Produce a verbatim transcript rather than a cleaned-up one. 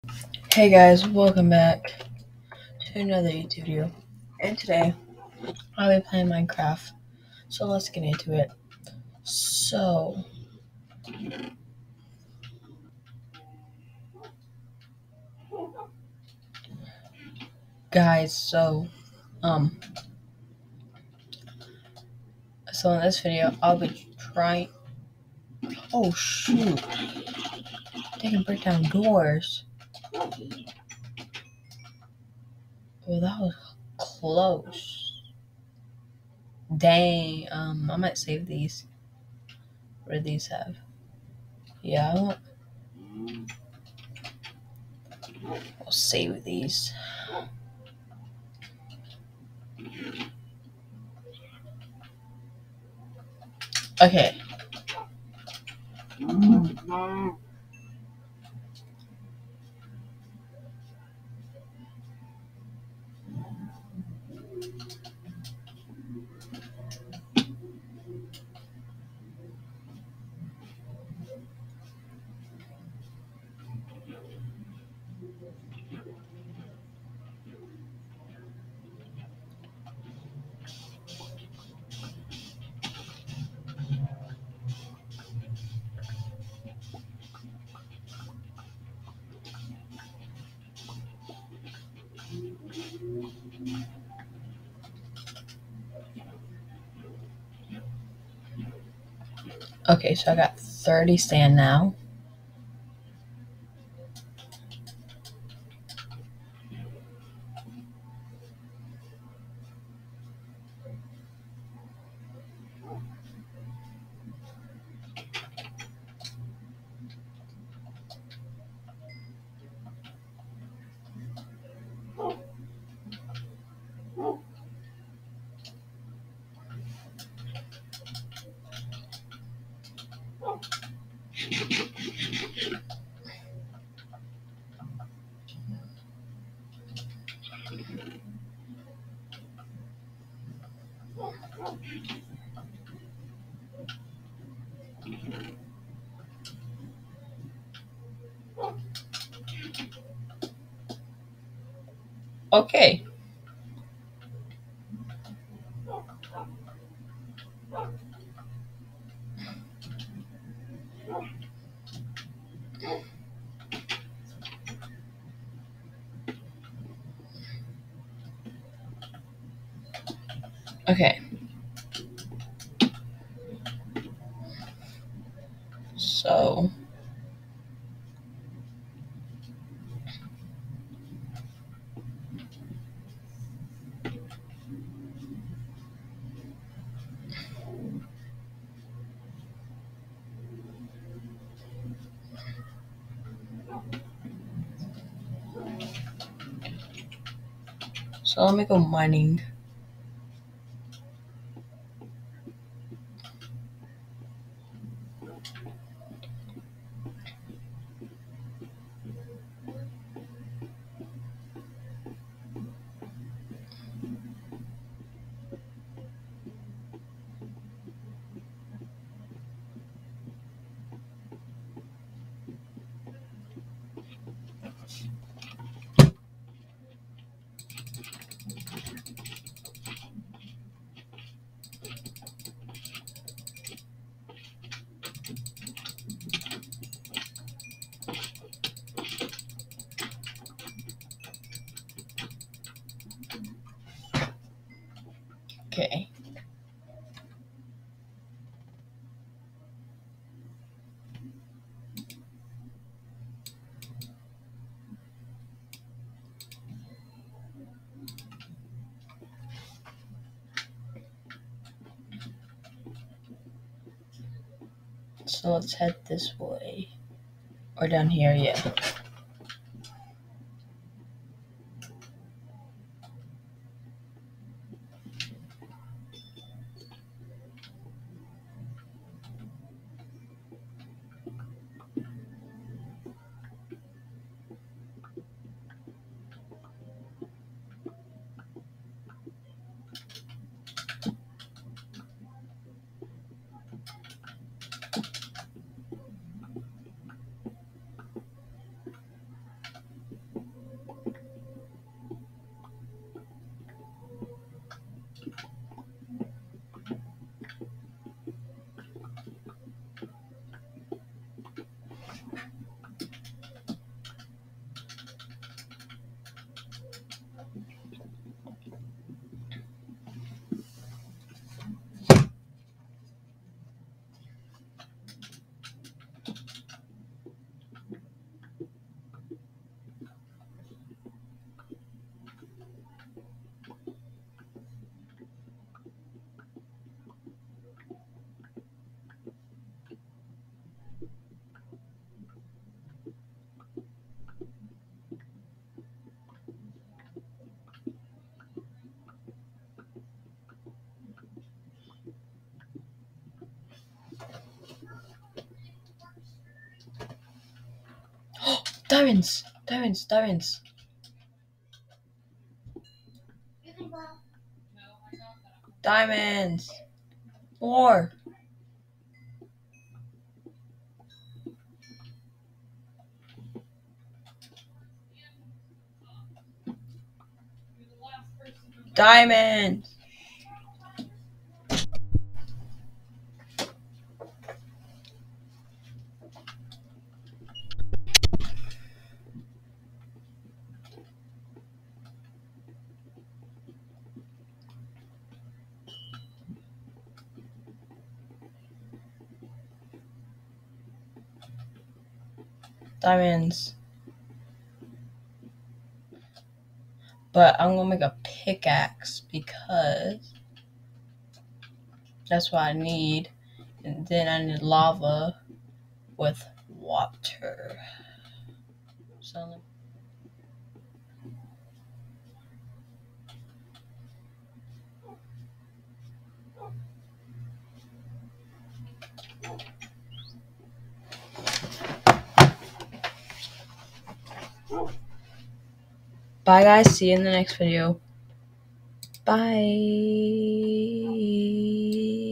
Hey guys, welcome back to another YouTube video. And today, I'll be playing Minecraft. So let's get into it. So, guys, so, um, so in this video, I'll be trying. Oh shoot! They can break down doors. Well, that was close. Dang. Um, I might save these. What do these have? Yeah, I want. I'll save these. Okay. Okay, so I got thirty sand now. Okay. Okay. So, so let me go mining. Okay. So let's head this way. Or down here, yeah. Diamonds! Diamonds! Diamonds! Diamonds! More! Diamonds! Diamonds. But I'm gonna make a pickaxe because that's what I need. And then I need lava with water. So bye guys, see you in the next video. Bye.